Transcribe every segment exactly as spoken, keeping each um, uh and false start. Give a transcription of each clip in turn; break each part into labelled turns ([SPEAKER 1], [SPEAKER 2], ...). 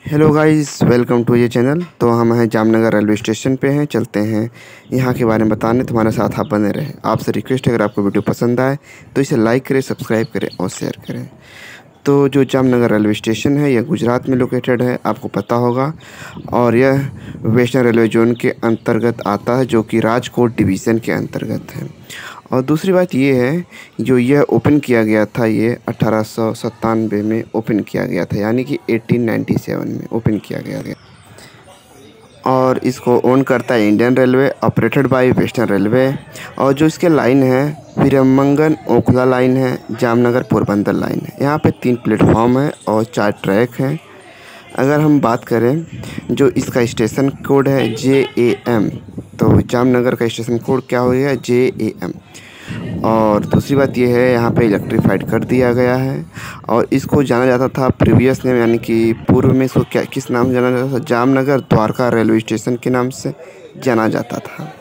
[SPEAKER 1] Hello guys, welcome to ये channel. तो हम हैं जामनगर रेलवे स्टेशन पे हैं। चलते हैं यहाँ के बारे में बताने। तुम्हारे साथ आप बने रहें। आपसे रिक्वेस्ट है, अगर आपको वीडियो पसंद आए तो इसे लाइक करें, सब्सक्राइब करें और शेयर करें। तो जो जामनगर रेलवे स्टेशन है यह गुजरात में लोकेटेड है, आपको पता होगा। और यह वेस्टर्न रेलवे जोन के अंतर्गत आता है, जो कि राजकोट डिवीज़न के अंतर्गत है। और दूसरी बात ये है, जो यह ओपन किया गया था, ये अठारह सौ सत्तानवे में ओपन किया गया था, यानी कि अठारह सौ सत्तानवे में ओपन किया गया गया और इसको ओन करता है Indian railway, operated by western railway. और जो इसके लाइन है, विरमंगन ओखला लाइन है, जामनगर पोरबंदर लाइन है। यहाँ पे तीन प्लेटफॉर्म है और चार ट्रैक हैं। अगर हम बात करें, जो इसका स्टेशन कोड है जे ए एम, तो जामनगर का स्टेशन कोड क्या हो गया, जे ए एम। और दूसरी बात यह है, यहाँ पे इलेक्ट्रीफाइड कर दिया गया है। और इसको जाना जाता था प्रीवियस नेम, यानी कि पूर्व में इसको क्या किस नाम से जाना जाता था, जामनगर द्वारका रेलवे स्टेशन के नाम से जाना जाता था।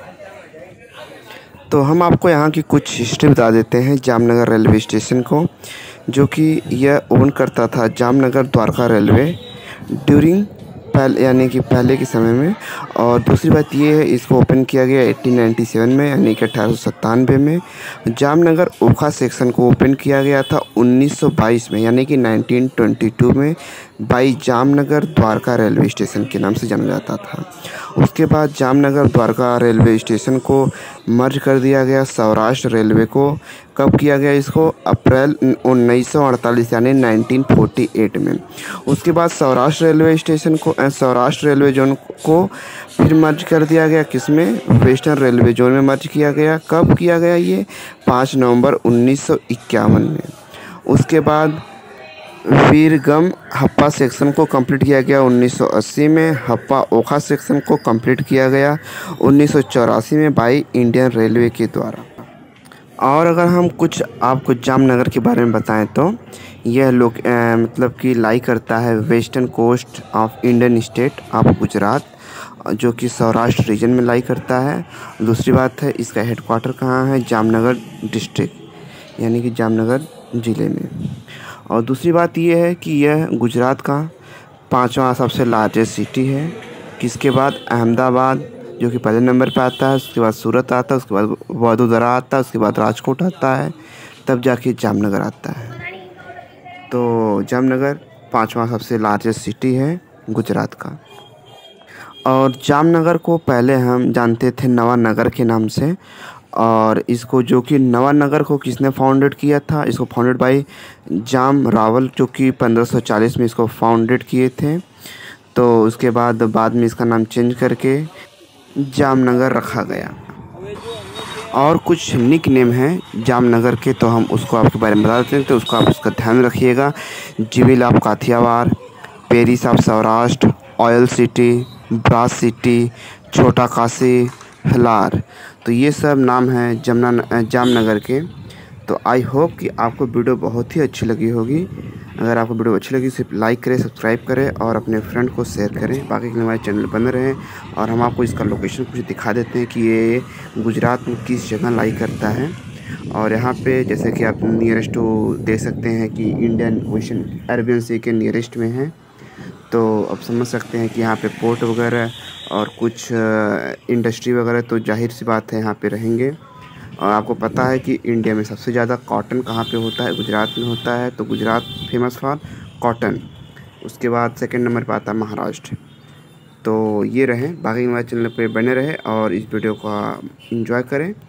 [SPEAKER 1] तो हम आपको यहाँ की कुछ हिस्ट्री बता देते हैं जामनगर रेलवे स्टेशन को, जो कि यह ओन करता था जामनगर द्वारका रेलवे ड्यूरिंग पहले, यानी कि पहले के समय में। और दूसरी बात ये है, इसको ओपन किया गया अठारह सौ सत्तानवे में, यानी कि अठारह सौ सत्तानवे में। जामनगर ओखा सेक्शन को ओपन किया गया था उन्नीस सौ बाईस में, यानी कि उन्नीस सौ बाईस में, by Jamnagar Dwarka railway station के नाम से जाना जाता था। उसके बाद जामनगर द्वारका रेलवे स्टेशन को मर्ज कर दिया गया सौराष्ट्र रेलवे को। कब किया गया इसको, अप्रैल उन्नीस सौ अड़तालीस यानी उन्नीस सौ अड़तालीस में। उसके बाद सौराष्ट्र रेलवे स्टेशन को सौराष्ट्र रेलवे जोन को फिर मर्ज कर दिया गया, किसमें, वेस्टर्न रेलवे जोन में मर्ज किया गया। कब किया गया ये, पाँच नवंबर उन्नीस सौ इक्यावन में। उसके बाद वीरगम हप्पा सेक्शन को कंप्लीट किया गया उन्नीस सौ अस्सी में। हप्पा ओखा सेक्शन को कंप्लीट किया गया उन्नीस सौ चौरासी में बाई इंडियन रेलवे के द्वारा। और अगर हम कुछ आपको जामनगर के बारे में बताएं तो यह लोग आ, मतलब कि लाई करता है western coast of Indian state of Gujarat, जो कि सौराष्ट्र रीजन में लाई करता है। दूसरी बात है, इसका हेडक्वार्टर कहाँ है, जामनगर डिस्ट्रिक्ट, यानी कि जामनगर ज़िले में। और दूसरी बात यह है कि यह गुजरात का पांचवा सबसे लार्जेस्ट सिटी है। किसके बाद, अहमदाबाद जो कि पहले नंबर पे आता है, उसके बाद सूरत आता है, उसके बाद वडोदरा आता है, उसके बाद राजकोट आता है, तब जाके जामनगर आता है। तो जामनगर पांचवा सबसे लार्जेस्ट सिटी है गुजरात का। और जामनगर को पहले हम जानते थे नवानगर के नाम से। और इसको, जो कि नवानगर को किसने फाउंडेड किया था, इसको फाउंडेड बाय जाम रावल, जो कि पंद्रह सौ चालीस में इसको फाउंडेड किए थे। तो उसके बाद बाद में इसका नाम चेंज करके जामनगर रखा गया। और कुछ निक नेम हैं जामनगर के, तो हम उसको आपके बारे में बता देते हैं, तो उसको आप उसका ध्यान रखिएगा। Jewel of Kathiawad, Paris of Saurashtra, oil city, brass city, Chhota Kashi, हिलार। तो ये सब नाम हैं जमना जामनगर के। तो आई होप कि आपको वीडियो बहुत ही अच्छी लगी होगी। अगर आपको वीडियो अच्छी लगी सिर्फ लाइक करें, सब्सक्राइब करें और अपने फ्रेंड को शेयर करें। बाकी के लिए हमारे चैनल बने रहें। और हम आपको इसका लोकेशन कुछ दिखा देते हैं कि ये गुजरात में किस जगह लाई करता है। और यहाँ पे जैसे कि आप नियरेस्ट देख सकते हैं कि इंडियन ओशन अरेबियन सी के नियरेस्ट में है। तो अब समझ सकते हैं कि यहाँ पे पोर्ट वगैरह और कुछ इंडस्ट्री वगैरह तो जाहिर सी बात है यहाँ पे रहेंगे। और आपको पता है कि इंडिया में सबसे ज़्यादा कॉटन कहाँ पे होता है, गुजरात में होता है। तो गुजरात फेमस फॉर कॉटन। उसके बाद सेकंड नंबर पे आता है महाराष्ट्र। तो ये रहे, बाकी हमारे चैनल पे बने रहे और इस वीडियो का एंजॉय करें।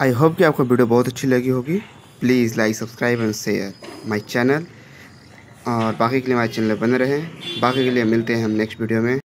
[SPEAKER 1] आई होप कि आपको वीडियो बहुत अच्छी लगी होगी। Please like subscribe and share my channel, और बाकी के लिए हमारे चैनल बने रहें। बाकी के लिए मिलते हैं हम नेक्स्ट वीडियो में।